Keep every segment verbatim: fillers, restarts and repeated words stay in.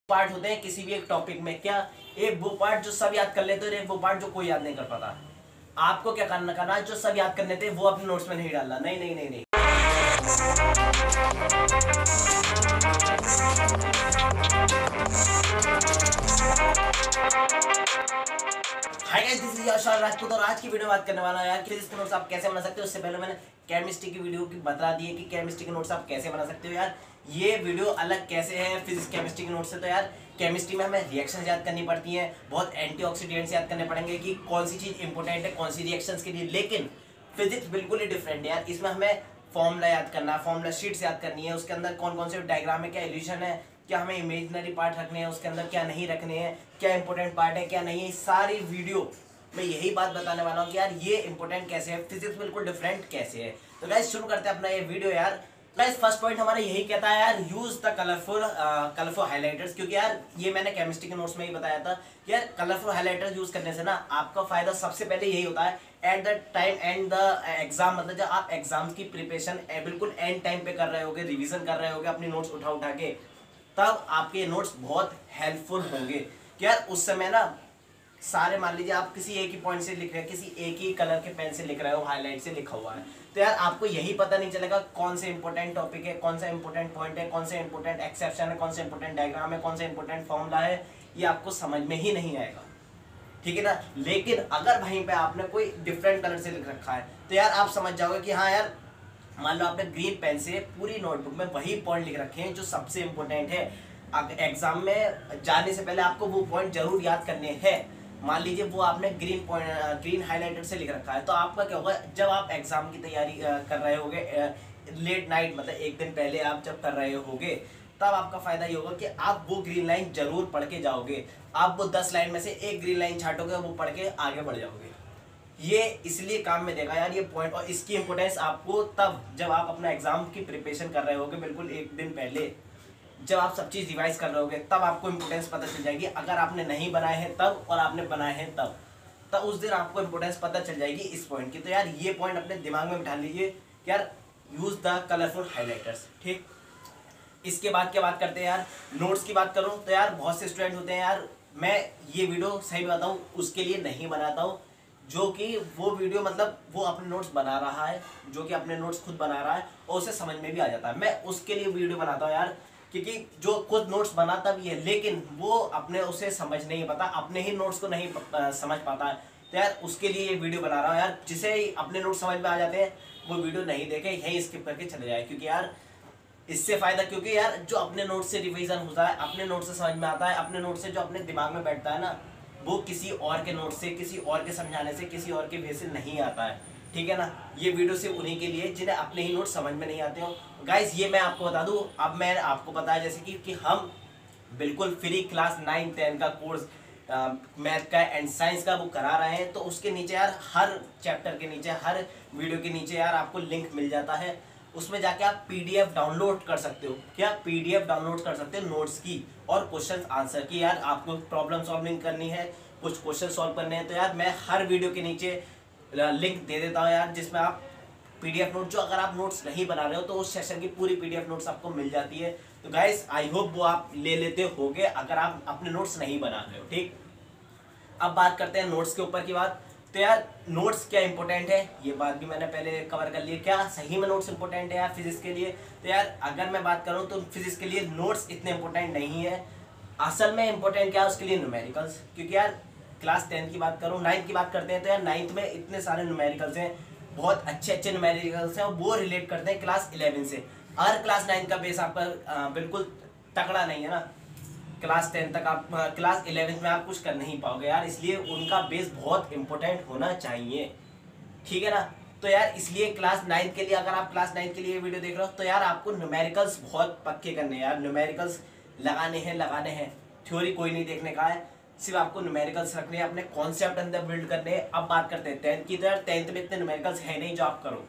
Part होते हैं किसी भी एक टॉपिक में। क्या एक वो पार्ट जो सब याद कर लेते हैं और एक वो पार्ट जो कोई याद नहीं कर पाता। आपको क्या करना करना जो सब याद करने थे वो अपने नोट्स में नहीं डालना। नहीं नहीं नहीं नहीं hi guys, this is Yash Rajput और आज की वीडियो में बात करने वाला हूं यार फिजिक्स के नोट्स आप कैसे बना सकते हो। उससे पहले मैंने केमिस्ट्री की वीडियो की बता दी है कि केमिस्ट्री के नोट्स आप कैसे बना सकते हो। यार ये वीडियो अलग कैसे है फिजिक्स केमिस्ट्री के नोट्स से। तो यार केमिस्ट्री में हमें रिएक्शन याद करनी पड़ती हैं, बहुत एंटीऑक्सीडेंट्स याद करने पड़ेंगे कि कौन सी चीज इंपॉर्टेंट है कौन सी रिएक्शंस के लिए। लेकिन फिजिक्स बिल्कुल ही डिफरेंट है यार। इसमें हमें फॉर्मूला याद करना है, फॉर्मूला शीट्स याद करनी है, उसके अंदर कौन कौन से डायग्राम है, क्या इल्यूशन है, क्या हमें इमेजिनरी पार्ट रखने हैं उसके अंदर, क्या नहीं रखने हैं, क्या इंपॉर्टेंट पार्ट है क्या नहीं है। सारी वीडियो मैं यही बात बताने वाला हूँ कि यार ये इंपॉर्टेंट कैसे है, फिजिक्स बिल्कुल डिफरेंट कैसे है। तो गाइस शुरू करते हैं अपना ये वीडियो। यार गाइस फर्स्ट पॉइंट हमारा यही कहता है यार use the colourful colourful highlighters. क्योंकि यार ये मैंने केमिस्ट्री के नोट्स में ही बताया था कि यार कलरफुल हाइलाइटर्स यूज करने से ना आपका फायदा सबसे पहले यही होता है at the time and the exam. मतलब जब आप एग्जाम की प्रिपरेशन बिल्कुल एंड टाइम पे कर रहे होगे, रिविजन कर रहे होगे अपनी नोट्स उठा उठा के, तब आपके नोट्स बहुत हेल्पफुल होंगे। कि यार उस समय ना सारे मान लीजिए आप किसी एक ही पॉइंट से लिख रहे हैं, किसी एक ही कलर के पेन से लिख रहे हो, हाईलाइट से लिखा हुआ है, तो यार आपको यही पता नहीं चलेगा कौन से इंपॉर्टेंट टॉपिक है, कौन सा इंपॉर्टेंट पॉइंट है, कौन से इंपॉर्टेंट एक्सेप्शन है, कौन से इंपॉर्टेंट डायग्राम है, कौन सा इंपॉर्टेंट फॉर्मूला है, ये आपको समझ में ही नहीं आएगा। ठीक है ना। लेकिन अगर वहीं पे आपने कोई डिफरेंट कलर से लिख रखा है तो यार आप समझ जाओगे कि हाँ यार मान लो आपने ग्रीन पेन से पूरी नोटबुक में वही पॉइंट लिख रखे हैं जो सबसे इंपॉर्टेंट है। एग्जाम में जाने से पहले आपको वो पॉइंट जरूर याद करने हैं। मान लीजिए वो आपने ग्रीन पॉइंट ग्रीन हाइलाइटर से लिख रखा है, तो आपका क्या होगा जब आप एग्जाम की तैयारी कर रहे होगे लेट नाइट, मतलब एक दिन पहले आप जब कर रहे होगे, तब आपका फायदा ये होगा कि आप वो ग्रीन लाइन जरूर पढ़ के जाओगे। आप वो दस लाइन में से एक ग्रीन लाइन छाटोगे, वो पढ़ के आगे बढ़ जाओगे। ये इसलिए काम में देगा यार ये पॉइंट। और इसकी इंपॉर्टेंस आपको तब जब आप अपना एग्जाम की प्रिपरेशन कर रहे होगे, बिल्कुल एक दिन पहले जब आप सब चीज़ रिवाइज कर रहे होगे, तब आपको इंपॉर्टेंस पता चल जाएगी। अगर आपने नहीं बनाए हैं तब और आपने बनाए हैं तब तब उस दिन आपको इंपॉर्टेंस पता चल जाएगी इस पॉइंट की। तो यार ये पॉइंट अपने दिमाग में बिठा लीजिए कि यार यूज द कलरफुल हाइलाइटर्स। ठीक, इसके बाद क्या बात करते हैं यार नोट्स की बात करूं तो यार बहुत से स्टूडेंट होते हैं यार, मैं ये वीडियो सही बताऊं उसके लिए नहीं बनाता हूँ, जो कि वो वीडियो मतलब वो अपने नोट्स बना रहा है, जो कि अपने नोट्स खुद बना रहा है और उसे समझ में भी आ जाता है। मैं उसके लिए वीडियो बनाता हूँ यार, क्योंकि जो खुद नोट्स बनाता भी है लेकिन वो अपने उसे समझ नहीं पाता, अपने ही नोट्स को नहीं आ, समझ पाता है। तो यार उसके लिए ये वीडियो बना रहा हूँ यार, जिसे अपने नोट्स समझ में आ जाते हैं वो वीडियो नहीं देखे, यही स्किप करके चले जाए। क्योंकि यार इससे फायदा, क्योंकि यार जो अपने नोट्स से रिवीजन होता है, अपने नोट्स से समझ में आता है, अपने नोट्स से जो अपने दिमाग में बैठता है ना, वो किसी और के नोट से, किसी और के समझाने से, किसी और के वे से नहीं आता है। ठीक है ना। ये वीडियो सिर्फ उन्हीं के लिए जिन्हें अपने ही नोट समझ में नहीं आते हो। गाइस ये मैं आपको बता दूं, अब मैं आपको बताया जैसे कि, कि हम बिल्कुल फ्री क्लास नाइन टेन का कोर्स मैथ का एंड साइंस का वो करा रहे हैं। तो उसके नीचे यार हर चैप्टर के नीचे, हर वीडियो के नीचे यार आपको लिंक मिल जाता है, उसमें जाके आप पीडीएफ डाउनलोड कर सकते हो। क्या पीडीएफ डाउनलोड कर सकते हो नोट्स की और क्वेश्चन आंसर की। यार आपको प्रॉब्लम सॉल्विंग करनी है, कुछ क्वेश्चन सॉल्व करने हैं, तो यार मैं हर वीडियो के नीचे लिंक दे देता हूँ यार, जिसमें आप पीडीएफ नोट, जो अगर आप नोट्स नहीं बना रहे हो तो उस सेशन की पूरी पीडीएफ नोट्स आपको मिल जाती है। तो गाइस आई होप वो आप ले लेते होगे अगर आप अपने नोट्स नहीं बना रहे हो। ठीक, अब बात करते हैं नोट्स के ऊपर की बात। तो यार नोट्स क्या इंपॉर्टेंट है, ये बात भी मैंने पहले कवर कर ली। क्या सही में नोट्स इंपॉर्टेंट है यार फिजिक्स के लिए? तो यार अगर मैं बात करूँ तो फिजिक्स के लिए नोट्स इतने इंपॉर्टेंट नहीं है। असल में इंपॉर्टेंट क्या है उसके लिए, न्यूमेरिकल्स। क्योंकि यार क्लास टेंथ की बात करूँ, नाइन्थ की बात करते हैं तो यार नाइन्थ में इतने सारे न्यूमेरिकल्स हैं, बहुत अच्छे अच्छे न्यूमेरिकल्स हैं, और वो रिलेट करते हैं क्लास इलेवन से। अगर क्लास नाइन का बेस आपका बिल्कुल तगड़ा नहीं है ना, क्लास टेंथ तक आप क्लास इलेवेंथ में आप कुछ कर नहीं पाओगे यार, इसलिए उनका बेस बहुत इंपॉर्टेंट होना चाहिए। ठीक है ना। तो यार इसलिए क्लास नाइन्थ के लिए, अगर आप क्लास नाइन्थ के लिए वीडियो देख रहे हो तो यार आपको न्यूमेरिकल्स बहुत पक्के करने हैं यार, न्यूमेरिकल्स लगाने हैं लगाने हैं थ्योरी कोई नहीं देखने का है, सिर्फ आपको न्यूमेरिकल्स रखने हैं, अपने कॉन्सेप्ट अंदर बिल्ड करने हैं। अब बात करते हैं टेंथ की। तो यार टेंथ में इतने न्यूमेरिकल्स है नहीं जो आप करो।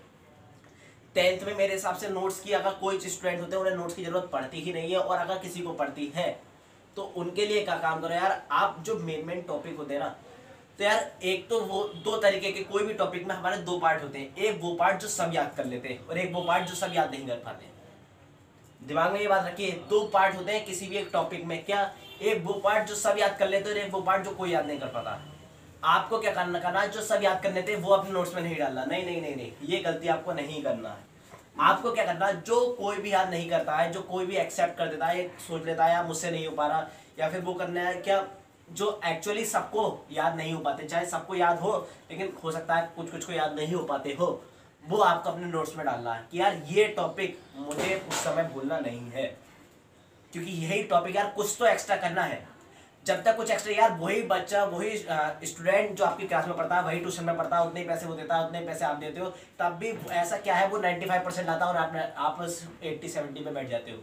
टेंथ में मेरे हिसाब से नोट्स की, अगर कोई स्टूडेंट होते हैं उन्हें नोट्स की जरूरत पड़ती ही नहीं है, और अगर किसी को पड़ती है तो उनके लिए क्या काम करो यार, आप जो मेन मेन टॉपिक होते हैं ना, तो यार एक तो वो दो तरीके के, कोई भी टॉपिक में हमारे दो पार्ट होते हैं, एक वो पार्ट जो सब याद कर लेते हैं और एक वो पार्ट जो सब याद नहीं कर पाते। दिमाग में ये बात रखिए, दो पार्ट होते हैं किसी भी एक टॉपिक में। क्या एक वो पार्ट जो सब याद कर लेते हो, एक वो पार्ट जो कोई याद नहीं कर पाता। आपको क्या करना करना है, जो सब याद करने थे वो अपने नोट्स में नहीं डालना, नहीं नहीं नहीं नहीं, ये गलती आपको नहीं करना है। आपको क्या करना है, जो कोई भी याद नहीं करता है, जो कोई भी एक्सेप्ट कर देता है, सोच लेता है यार मुझसे नहीं हो पा रहा, या फिर वो करना है क्या, जो एक्चुअली सबको याद नहीं हो पाते, चाहे सबको याद हो लेकिन हो सकता है कुछ कुछ को याद नहीं हो पाते हो, वो आपको अपने नोट्स में डालना है कि यार ये टॉपिक मुझे उस समय भूलना नहीं है, क्योंकि यही टॉपिक यार कुछ तो एक्स्ट्रा करना है। जब तक कुछ एक्स्ट्रा यार वही बच्चा वही स्टूडेंट जो आपकी क्लास में पढ़ता है, वही ट्यूशन में पढ़ता है, उतने ही पैसे वो देता है, उतने ही पैसे आप देते हो, तब भी ऐसा क्या है वो पचानवे परसेंट लाता है और आप आप अस्सी सत्तर पे बैठ जाते हो।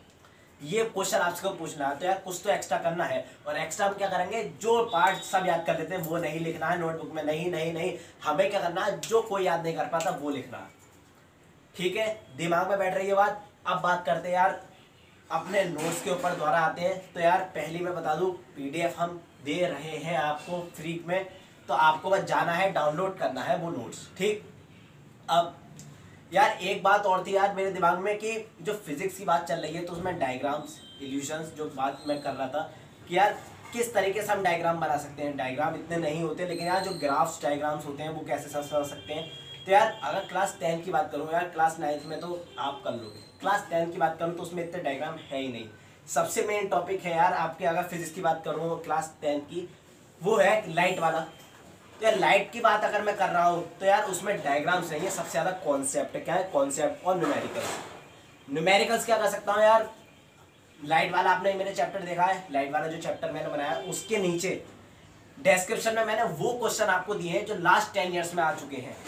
ये क्वेश्चन आपसे पूछना है तो यार कुछ तो एक्स्ट्रा करना है। और एक्स्ट्रा हम क्या करेंगे, जो पार्ट सब याद कर लेते हैं वो नहीं लिखना है नोटबुक में, नहीं नहीं नहीं, हमें क्या करना है, जो कोई याद नहीं कर पाता वो लिखना है। ठीक है, दिमाग में बैठ रही है बात। अब बात करते हैं यार अपने नोट्स के ऊपर द्वारा आते हैं। तो यार पहली मैं बता दूं, पीडीएफ हम दे रहे हैं आपको फ्री में, तो आपको बस जाना है, डाउनलोड करना है वो नोट्स। ठीक, अब यार एक बात और थी यार मेरे दिमाग में कि जो फिजिक्स की बात चल रही है तो उसमें डायग्राम्स, इल्यूशंस, जो बात मैं कर रहा था कि यार किस तरीके से हम डायग्राम बना सकते हैं। डायग्राम इतने नहीं होते, लेकिन यार जो ग्राफ्स डायग्राम्स होते हैं वो कैसे समझ सकते हैं। तो यार अगर क्लास टेंथ की बात करूँ, यार क्लास नाइन्थ में तो आप कर लोगे, क्लास टेंथ की बात करूँ तो उसमें इतने डायग्राम है ही नहीं। सबसे मेन टॉपिक है यार आपके, अगर फिजिक्स की बात करूँ क्लास टेंथ की, वो है लाइट वाला। तो यार लाइट की बात अगर मैं कर रहा हूँ तो यार उसमें डायग्राम्स नहीं है, सबसे ज़्यादा कॉन्सेप्ट है। क्या है, कॉन्सेप्ट और न्यूमेरिकल्स। न्यूमेरिकल्स क्या कर सकता हूँ यार, लाइट वाला आपने मेरे चैप्टर देखा है, लाइट वाला जो चैप्टर मैंने बनाया उसके नीचे डिस्क्रिप्शन में मैंने वो क्वेश्चन आपको दिए हैं जो लास्ट टेन ईयर्स में आ चुके हैं,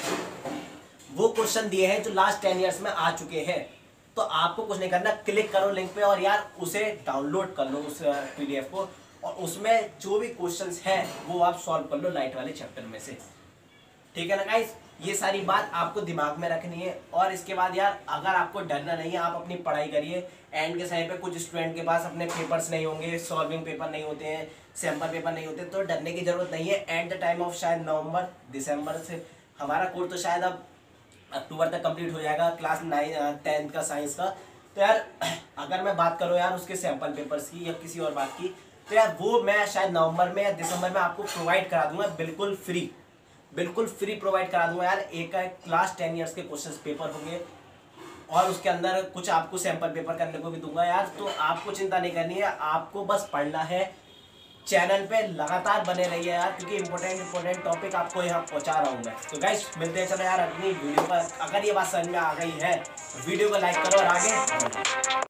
वो क्वेश्चन दिए हैं जो लास्ट टेन ईयर्स में आ चुके हैं। तो आपको कुछ नहीं करना, क्लिक करो लिंक पे और यार उसे डाउनलोड कर लो उस पीडीएफ को, और उसमें जो भी क्वेश्चंस हैं वो आप सॉल्व कर लो लाइट वाले चैप्टर में से। ठीक है ना गाइस, ये सारी बात आपको दिमाग में रखनी है। और इसके बाद यार अगर आपको डरना नहीं है, आप अपनी पढ़ाई करिए। एंड के समय पे कुछ स्टूडेंट के पास अपने पेपर्स नहीं होंगे, सॉल्विंग पेपर नहीं होते हैं, सैम्पल पेपर नहीं होते, तो डरने की जरूरत नहीं है। एट द टाइम ऑफ शायद नवंबर दिसंबर से हमारा कोर्स तो शायद अब अक्टूबर तक कंप्लीट हो जाएगा, क्लास नाइन टेंथ का साइंस का। तो यार अगर मैं बात करूँ यार उसके सैम्पल पेपर्स की या किसी और बात की, तो यार वो मैं शायद नवंबर में या दिसंबर में आपको प्रोवाइड करा दूंगा, बिल्कुल फ्री, बिल्कुल फ्री प्रोवाइड करा दूंगा यार। एक क्लास टेन ईयर्स के क्वेश्चन पेपर होंगे और उसके अंदर कुछ आपको सैंपल पेपर करने को भी दूंगा यार। तो आपको चिंता नहीं करनी है, आपको बस पढ़ना है। चैनल पे लगातार बने रहिए यार, क्योंकि इंपॉर्टेंट इंपॉर्टेंट टॉपिक आपको यहाँ पहुँचा रहा हूँ मैं। तो गाइस मिलते हैं, चलो यार अपनी वीडियो पर। अगर ये बात समझ में आ गई है वीडियो को लाइक करो और आगे